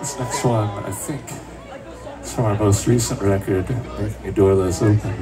This next one, I think, is from our most recent record, Making a Door Less Open.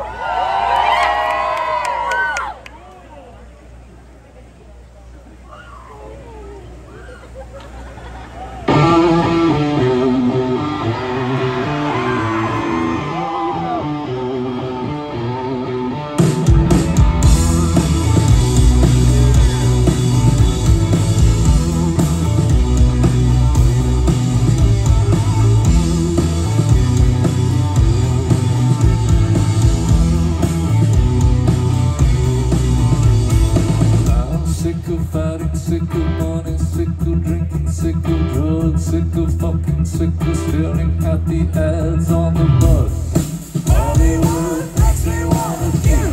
Fighting, sick of money, sick of drinking, sick of drugs, sick of fucking, sick of staring at the ads on the bus. Hollywood makes me wanna get.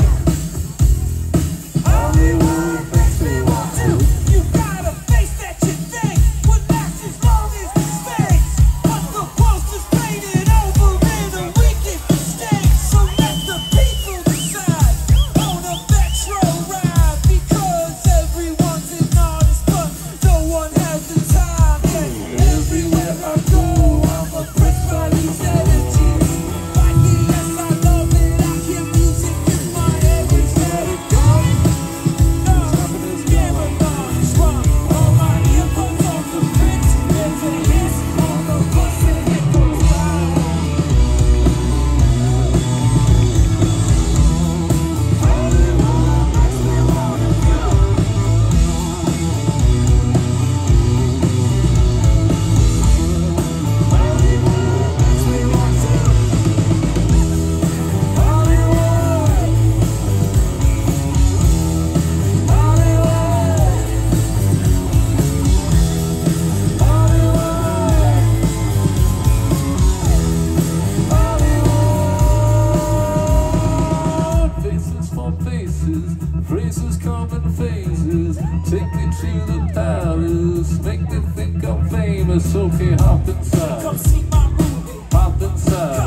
Hollywood makes me want to. You got a face that you think would last as long as the snakes, but the poster's painted over in a wicked mistake. So let the people decide on a metro ride, because everyone's an artist, but no one has the time. Yeah, everywhere I go, I'm oppressed by these energies. Like the yes, I love it. I hear music in my head. It's let it go. No, yeah, it's wrong. All my earphones on the fence. There's a hiss on the bus and it goes by. Hollywood makes me wanna go. Hollywood makes me want to. Hollywood. Hollywood. Faces for faces, phrases come in phases. Take me to the palace, make me think I'm famous. Okay, hop inside. Come see my movie. Hop inside.